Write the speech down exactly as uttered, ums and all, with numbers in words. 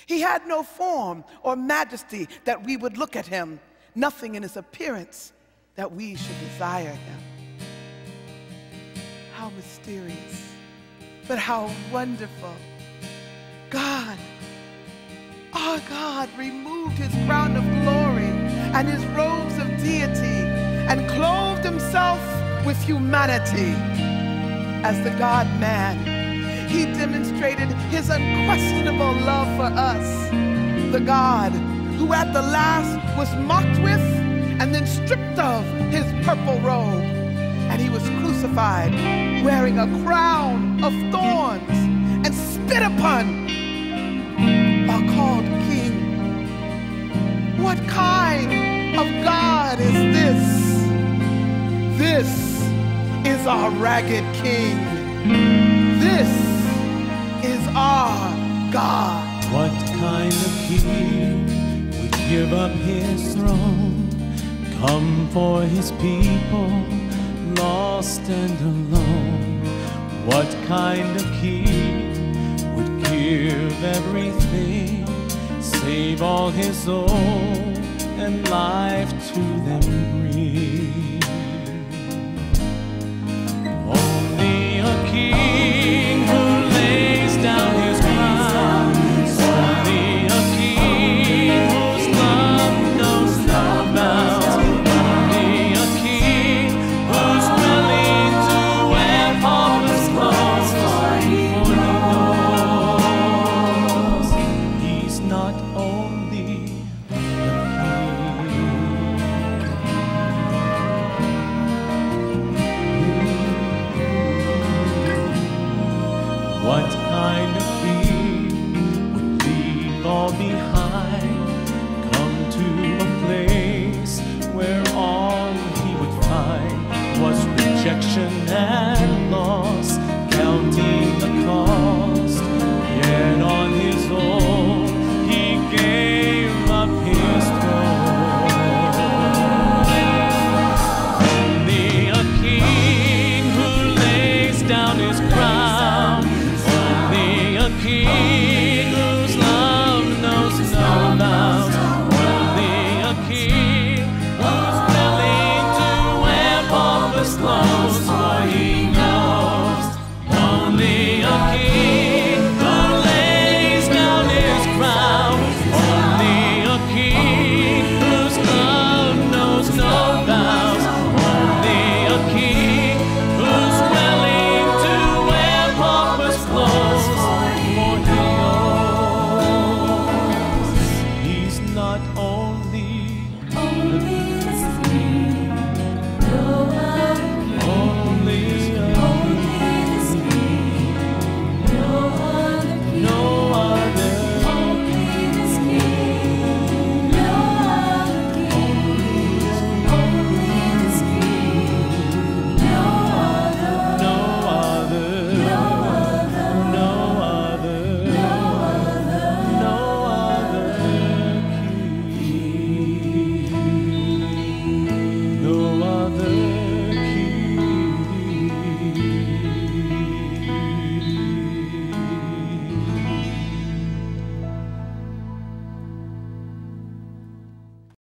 He had no form or majesty that we would look at him, nothing in his appearance that we should desire him. How mysterious, but how wonderful. God, our God, removed his crown of glory and his robes of deity and clothed himself with humanity. As the God-man, he demonstrated his unquestionable love for us, the God who at the last was mocked with and then stripped of his purple robe, and he was crucified wearing a crown of thorns and spit upon, are called king. What kind of God is this? This is our ragged king. This is our God. What kind of king would give up his throne, come for his people, lost and alone? What kind of king would give everything, save all his own, and life to them bring? Only a king who lays down his crown, only a king whose love knows no bounds, only a king who's willing to wear Paul's clothes, for he knows he's not only a king. What kind of king would leave all behind, come to a place where all he would find was rejection and loss,